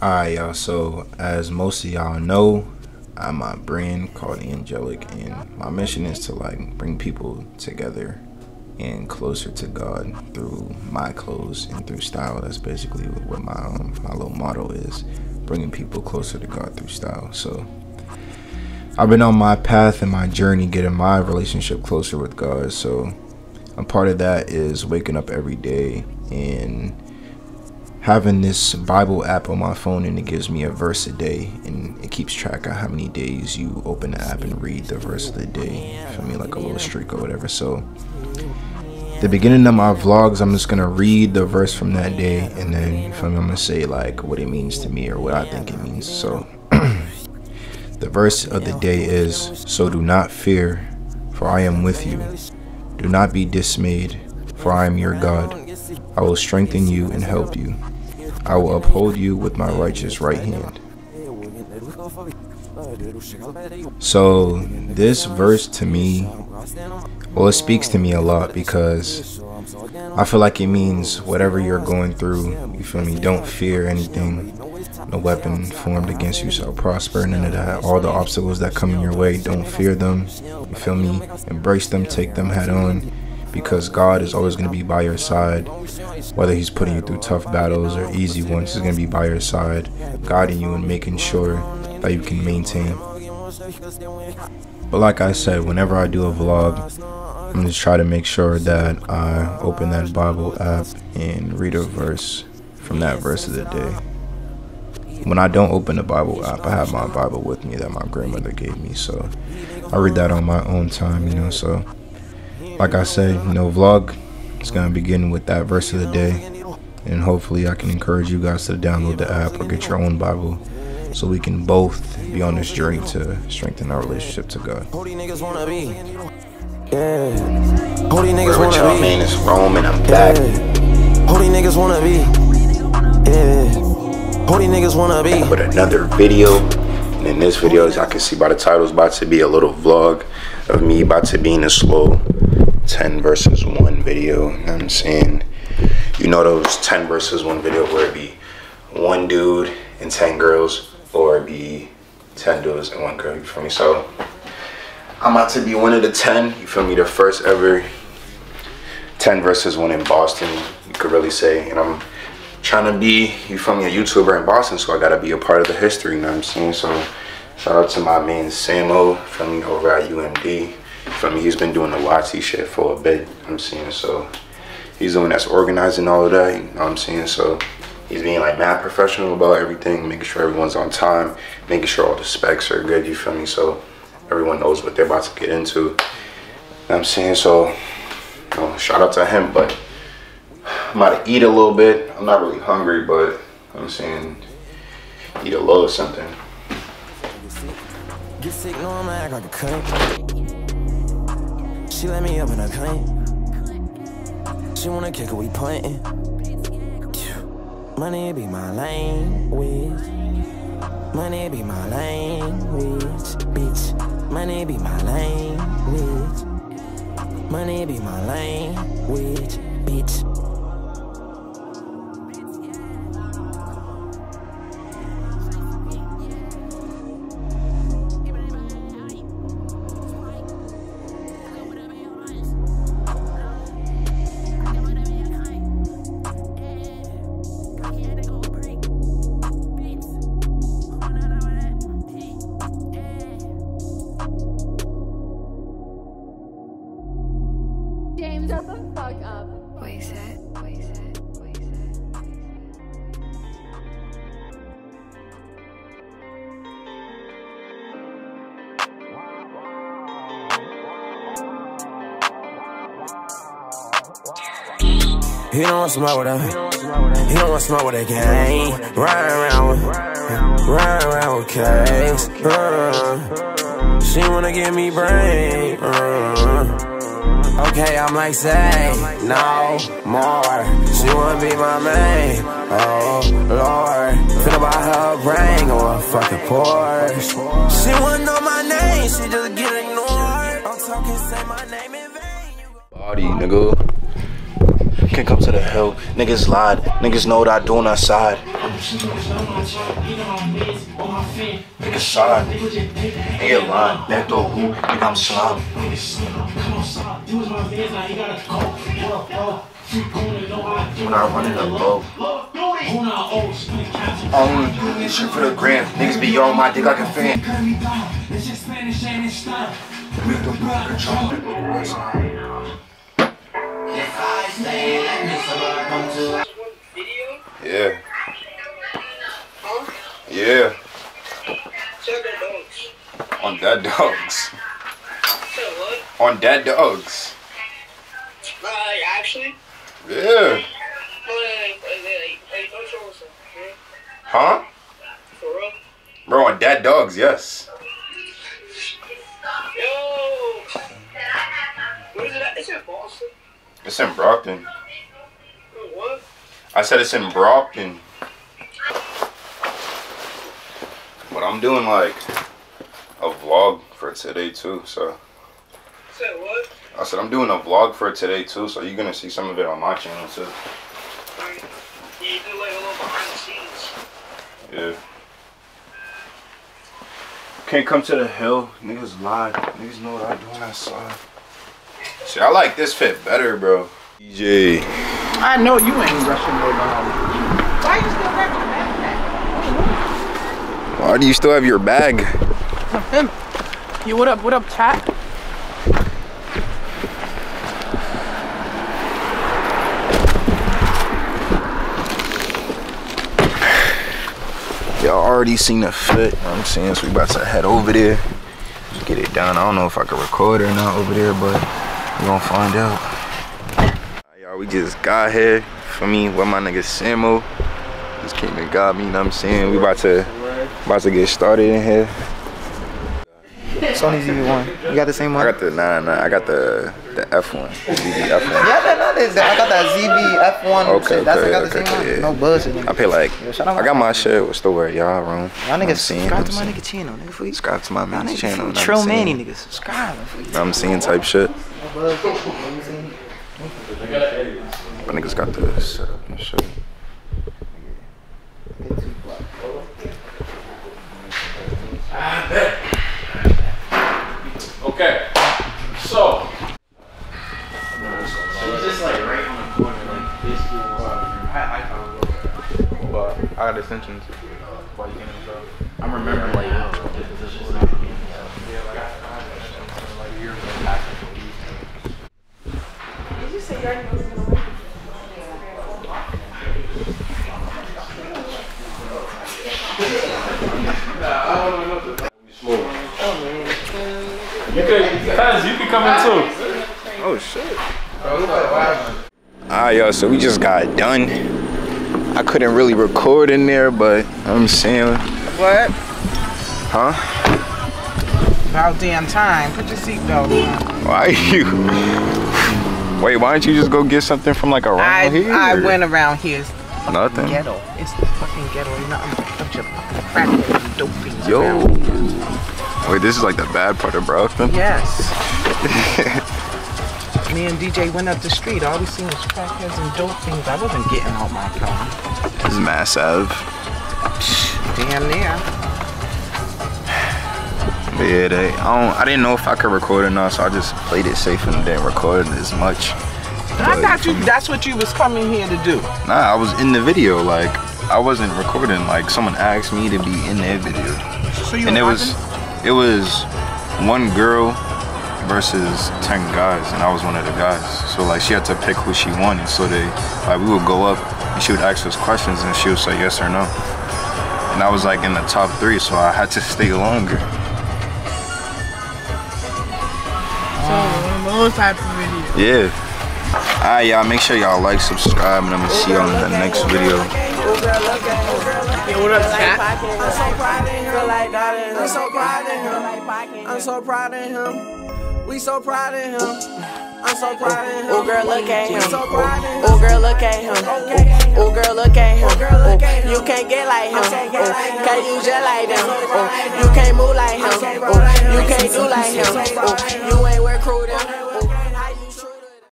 Alright, y'all, so as most of y'all know, I'm a brand called Angelic, and my mission is to bring people together and closer to God through my clothes and through style. That's basically what my little motto is, bringing people closer to God through style. So I've been on my path and my journey getting my relationship closer with God. So a part of that is waking up every day and having this Bible app on my phone, and it gives me a verse a day, and it keeps track of how many days you open the app and read the verse of the day. For me, like a little streak or whatever. So the beginning of my vlogs, I'm just gonna read the verse from that day, and then I'm gonna say like what it means to me or what I think it means. So the verse of the day is, "So do not fear, for I am with you. Do not be dismayed, for I am your God. I will strengthen you and help you. I will uphold you with my righteous right hand." So this verse to me, well, it speaks to me a lot, because I feel like it means whatever you're going through, you feel me, don't fear anything. No weapon formed against you shall prosper, none of that. All the obstacles that come in your way, don't fear them, you feel me, embrace them, take them head on, because God is always going to be by your side. Whether he's putting you through tough battles or easy ones, he's going to be by your side, guiding you and making sure that you can maintain. But like I said, whenever I do a vlog, I'm just trying to make sure that I open that Bible app and read a verse from that verse of the day. When I don't open the Bible app, I have my Bible with me that my grandmother gave me, so I read that on my own time, you know. So like I said, vlog is going to begin with that verse of the day, and hopefully I can encourage you guys to download the app or get your own Bible, so we can both be on this journey to strengthen our relationship to God. Holy niggas wanna be. Yeah. Holy niggas wanna y'all, be. Man, it's Rome, and I'm back. Holy niggas wanna be. Yeah. Holy niggas wanna be. With another video, and in this video, as y'all can see by the title, it's about to be a little vlog of me about to be in a slow 10 versus 1 video. You know what I'm saying? You know those 10 versus 1 video where it be one dude and 10 girls, or it be 10 dudes and 1 girl, you feel me? So I'm about to be one of the 10, you feel me, the first ever 10 versus 1 in Boston, you could really say. And I'm trying to be, you feel me, a YouTuber in Boston, so I gotta be a part of the history, you know what I'm saying? So shout out to my man Samo, you feel me, over at UMD. You feel me, he's been doing the YT shit for a bit, you know what I'm saying? So he's the one that's organizing all of that, you know what I'm saying? So he's being like mad professional about everything, making sure everyone's on time, making sure all the specs are good, you feel me? So everyone knows what they're about to get into, you know what I'm saying? So shout out to him. But I'm about to eat a little bit. I'm not really hungry, but you know what I'm saying, eat a little something. Get sick, no, I'ma act like a cunt. She let me up in a cunt. She wanna kick it, we puntin'. Money be my language. Money be my language, bitch. Money be my language. Money be my language, bitch. James, shut the fuck up. Waste it. He don't want smoke with her. He don't want smoke with a gang. Ride around with cakes. She wanna give me brain. Okay, I'm like, say no more. She wanna be my main. Oh Lord, finna buy her a ring or a fucking Porsche. She wanna know my name, she just get ignored. I'm talking, say my name in vain. Body, nigga. Can't come to the hill. Niggas lied. Niggas know what I do on that side. Niggas side. Nigga lying. Back door who? Nigga I'm slime. When I run in the boat. This shit for the gram. Niggas be on my dick like a fan. Yeah. Yeah. On Dead Dogs. On Dead Dogs. Actually? Yeah. Huh? For real? Bro, on Dead Dogs, yes. Yo! Where is it at? It's in Boston. It's in Brockton. What? I said it's in Brockton. But I'm doing like a vlog for today too, so. Said what? I said I'm doing a vlog for today too, so you're gonna see some of it on my channel too. Yeah, you do like a little behind the scenes. Yeah. Can't come to the hill. Niggas lie. Niggas know what I do on that side. See, I like this fit better, bro. DJ. I know you ain't rushing nobody. Why you still got your backpack? Why do you still have your bag? You what up, chat? Y'all already seen the fit, you know what I'm saying? So we about to head over there, get it done. I don't know if I can record or not over there, but we gonna find out. Y'all, we just got here, for me, with my nigga Samo. Just came and got me, you know what I'm saying? We about to get started in here. Sony ZV-1. You got the same one? I got the, I got the F1, ZV F1. Yeah, I got that ZV F1. Okay, shit. That's I got the same one. yeah. No bullshit. I pay like, I got my shit. What's the word, y'all? Wrong. Y'all niggas subscribe to my nigga channel, nigga. For you. Subscribe to my man's channel. Trill Manny niggas. Subscribe. I'm seeing type shit. No bullshit. My niggas got the setup and shit. Okay, so It's just like right on the corner, like this. but I got extensions. Why you can't even I remember like Did you say you already was gonna win? You can come in too. Oh shit. Alright, y'all, so we just got done. I couldn't really record in there, but I'm saying. what? Huh? About damn time. Put your seatbelt on. Why you? Wait, why don't you just go get something from like around here? I went around here. It's the Nothing. ghetto. It's the fucking ghetto. You know, I'm a bunch of fucking crackheads and dope fiends. Yo. around here. Wait, this is like the bad part of Brockton? Yes. Me and DJ went up the street. All we seen was crackheads and dope things. I wasn't getting out my car. This is Mass Ave. Damn near. But yeah, I didn't know if I could record or not, so I just played it safe and didn't record it as much. I thought you. That's what you was coming here to do. Nah, I was in the video. Like, I wasn't recording. Like, someone asked me to be in their video. So you And it watching? was one girl versus 10 guys, and I was one of the guys. So like, she had to pick who she wanted. So we would go up and she would ask us questions and she would say yes or no. And I was like in the top 3, so I had to stay longer. So, those type of videos. Yeah. Alright, y'all, make sure y'all like, subscribe, and I'm gonna see y'all in the next video. Yo, what up, chat? I'm so proud of him. I'm so proud of him. I'm so proud of him. We so proud of him. I'm so proud of him. Oh girl, look at him. So proud of him. Oh girl, look at him. Oh girl, look at him. You can't get like him. Can't use just like them. You can't move like him. You can't do like him. You ain't recruiting.